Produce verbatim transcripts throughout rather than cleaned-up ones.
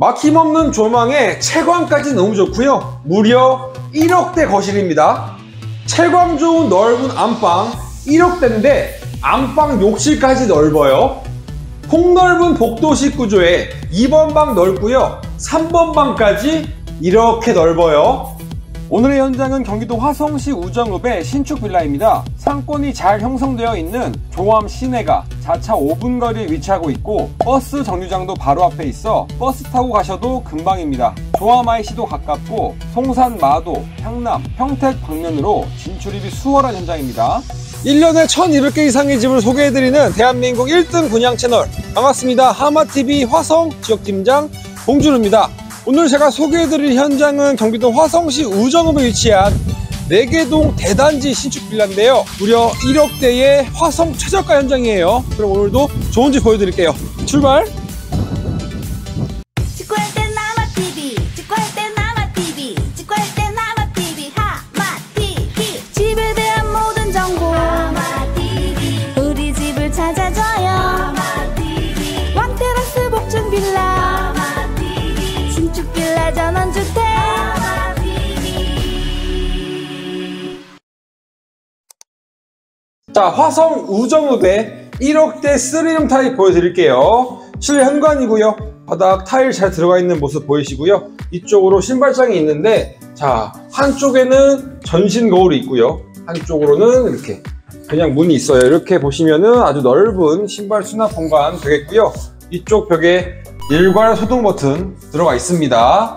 막힘없는 조망에 채광까지 너무 좋고요. 무려 일억대 거실입니다. 채광 좋은 넓은 안방 일억대인데 안방 욕실까지 넓어요. 폭넓은 복도식 구조에 이 번 방 넓고요. 삼 번 방까지 이렇게 넓어요. 오늘의 현장은 경기도 화성시 우정읍의 신축 빌라입니다. 상권이 잘 형성되어 있는 조암 시내가 자차 오 분 거리에 위치하고 있고 버스 정류장도 바로 앞에 있어 버스 타고 가셔도 금방입니다. 조암 아이씨도 가깝고 송산, 마도, 향남, 평택 방면으로 진출입이 수월한 현장입니다. 일 년에 천이백 개 이상의 집을 소개해드리는 대한민국 일 등 분양 채널, 반갑습니다. 하마티비 화성 지역팀장 봉준우입니다. 오늘 제가 소개해드릴 현장은 경기도 화성시 우정읍에 위치한 네개동 대단지 신축 빌라인데요. 무려 일억대의 화성 최저가 현장이에요. 그럼 오늘도 좋은 집 보여드릴게요. 출발! 직구할 땐 하마티비, 직구할 땐 하마티비, 직구할 땐 하마티비, 하마티비. 집에 대한 모든 정보 하마티비, 우리 집을 찾아줘요. 하마티비. 왕테라스 복층 빌라, 신축 빌라 전원주택. 자, 화성 우정읍의 일억대 쓰리룸 타입 보여드릴게요. 실내 현관이고요. 바닥 타일 잘 들어가 있는 모습 보이시고요. 이쪽으로 신발장이 있는데, 자, 한쪽에는 전신 거울이 있고요. 한쪽으로는 이렇게 그냥 문이 있어요. 이렇게 보시면은 아주 넓은 신발 수납 공간 되겠고요. 이쪽 벽에 일괄 소등 버튼 들어가 있습니다.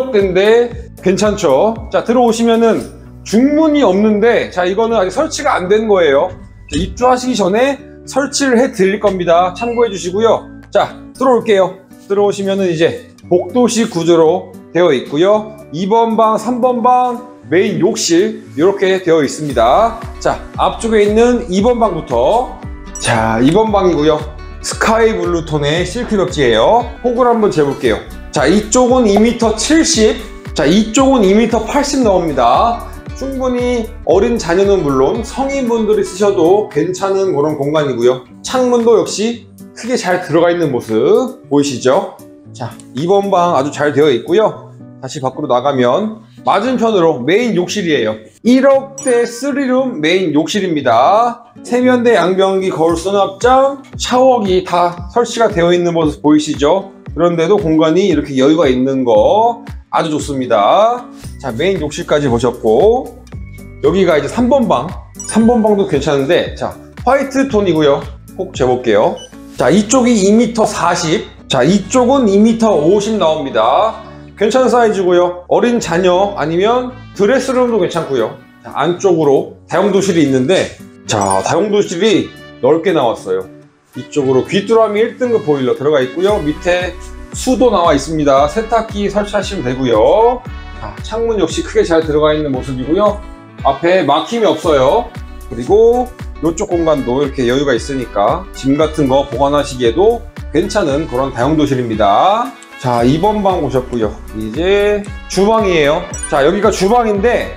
일억대인데 괜찮죠? 자, 들어오시면은 중문이 없는데, 자, 이거는 아직 설치가 안 된 거예요. 자, 입주하시기 전에 설치를 해 드릴 겁니다. 참고해 주시고요. 자, 들어올게요. 들어오시면은 이제 복도식 구조로 되어 있고요. 이 번 방, 삼 번 방, 메인 욕실 이렇게 되어 있습니다. 자, 앞쪽에 있는 이 번 방부터, 자, 이 번 방이고요. 스카이 블루 톤의 실크 벽지예요. 폭을 한번 재볼게요. 자, 이쪽은 이 미터 칠십, 자, 이쪽은 이 미터 팔십 나옵니다. 충분히 어린 자녀는 물론 성인분들이 쓰셔도 괜찮은 그런 공간이고요. 창문도 역시 크게 잘 들어가 있는 모습 보이시죠? 자, 이 번 방 아주 잘 되어 있고요. 다시 밖으로 나가면 맞은편으로 메인 욕실이에요. 일억대 쓰리룸 메인 욕실입니다. 세면대, 양변기, 거울 수납장, 샤워기 다 설치가 되어 있는 모습 보이시죠? 그런데도 공간이 이렇게 여유가 있는 거 아주 좋습니다. 자, 메인 욕실까지 보셨고, 여기가 이제 삼 번 방, 삼 번 방도 괜찮은데, 자, 화이트 톤이고요. 꼭 재볼게요. 자, 이쪽이 이 미터 사십, 자, 이쪽은 이 미터 오십 나옵니다. 괜찮은 사이즈고요. 어린 자녀 아니면 드레스룸도 괜찮고요. 자, 안쪽으로 다용도실이 있는데, 자, 다용도실이 넓게 나왔어요. 이쪽으로 귀뚜라미 일 등급 보일러 들어가 있고요. 밑에 수도 나와 있습니다. 세탁기 설치하시면 되고요. 자, 창문 역시 크게 잘 들어가 있는 모습이고요. 앞에 막힘이 없어요. 그리고 이쪽 공간도 이렇게 여유가 있으니까 짐 같은 거 보관하시기에도 괜찮은 그런 다용도실입니다. 자, 이 번 방 보셨고요. 이제 주방이에요. 자, 여기가 주방인데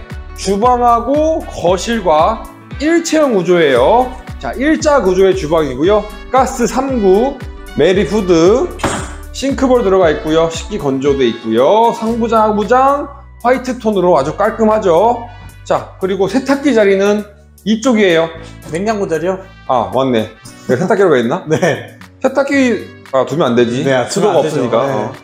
주방하고 거실과 일체형 구조예요. 자, 일자 구조의 주방이고요. 가스 삼 구, 메리 후드, 싱크볼 들어가 있고요. 식기 건조대 있고요. 상부장, 하부장 화이트 톤으로 아주 깔끔하죠. 자, 그리고 세탁기 자리는 이쪽이에요. 냉장고 자리요? 아, 맞네. 내가 세탁기로 했나? 네. 세탁기 아, 두면 안 되지. 네, 수도가 없으니까. 네. 어.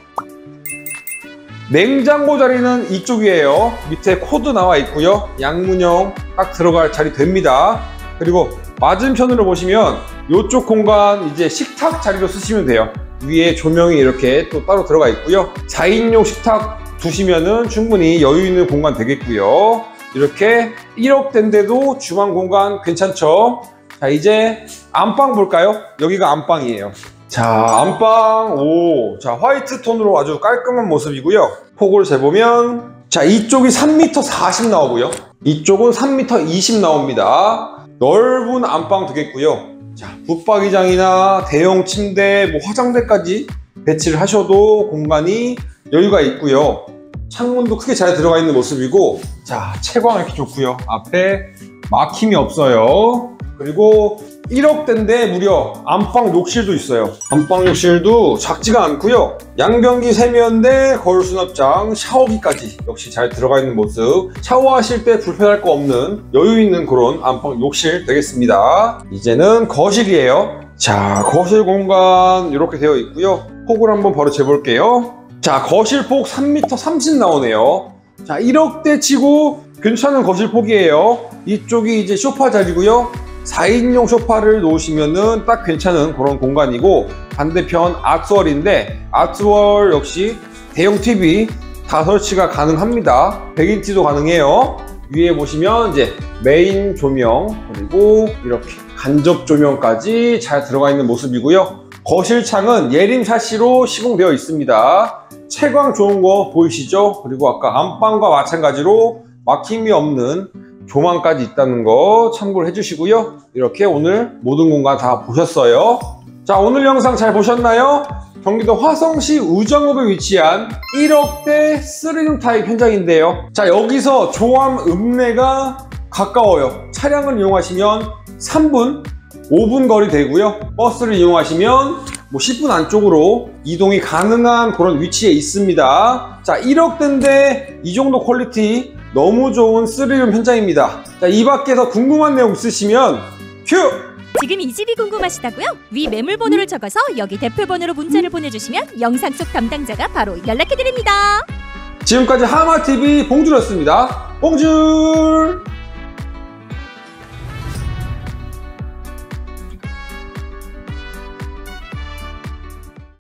냉장고 자리는 이쪽이에요. 밑에 코드 나와 있고요. 양문형 딱 들어갈 자리 됩니다. 그리고 맞은편으로 보시면 이쪽 공간 이제 식탁 자리로 쓰시면 돼요. 위에 조명이 이렇게 또 따로 들어가 있고요. 사 인용 식탁 두시면은 충분히 여유 있는 공간 되겠고요. 이렇게 일억대인데도 주방 공간 괜찮죠? 자, 이제 안방 볼까요? 여기가 안방이에요. 자, 안방, 오, 자, 화이트 톤으로 아주 깔끔한 모습이고요. 폭을 재보면, 자, 이쪽이 삼 미터 사십 나오고요. 이쪽은 삼 미터 이십 나옵니다. 넓은 안방 되겠고요. 자, 붙박이장이나 대형 침대, 뭐 화장대까지 배치를 하셔도 공간이 여유가 있고요. 창문도 크게 잘 들어가 있는 모습이고, 자, 채광 이렇게 좋고요. 앞에 막힘이 없어요. 그리고 일억대인데 무려 안방 욕실도 있어요. 안방 욕실도 작지가 않고요. 양변기 세면대, 거울 수납장, 샤워기까지 역시 잘 들어가 있는 모습. 샤워하실 때 불편할 거 없는 여유 있는 그런 안방 욕실 되겠습니다. 이제는 거실이에요. 자, 거실 공간 이렇게 되어 있고요. 폭을 한번 바로 재볼게요. 자, 거실 폭 삼 미터 삼십 나오네요. 자, 일억대 치고 괜찮은 거실 폭이에요. 이쪽이 이제 소파 자리고요. 사 인용 소파를 놓으시면은 딱 괜찮은 그런 공간이고, 반대편 아트월인데 아트월 역시 대형 티비 다 설치가 가능합니다. 백 인치도 가능해요. 위에 보시면 이제 메인 조명, 그리고 이렇게 간접 조명까지 잘 들어가 있는 모습이고요. 거실 창은 예림 샤시로 시공되어 있습니다. 채광 좋은 거 보이시죠? 그리고 아까 안방과 마찬가지로 막힘이 없는 조망까지 있다는 거 참고를 해주시고요. 이렇게 오늘 모든 공간 다 보셨어요. 자, 오늘 영상 잘 보셨나요? 경기도 화성시 우정읍에 위치한 일억대 쓰리룸 타입 현장인데요. 자, 여기서 조암 읍내가 가까워요. 차량을 이용하시면 삼 분, 오 분 거리 되고요. 버스를 이용하시면 뭐 십 분 안쪽으로 이동이 가능한 그런 위치에 있습니다. 자, 일억대인데 이 정도 퀄리티 너무 좋은 쓰리룸 현장입니다. 자, 이 밖에서 궁금한 내용 있으시면 큐! 지금 이 집이 궁금하시다고요? 위 매물 번호를 적어서 여기 대표 번호로 문자를 보내주시면 영상 속 담당자가 바로 연락해드립니다. 지금까지 하마티비 봉준이었습니다. 봉준!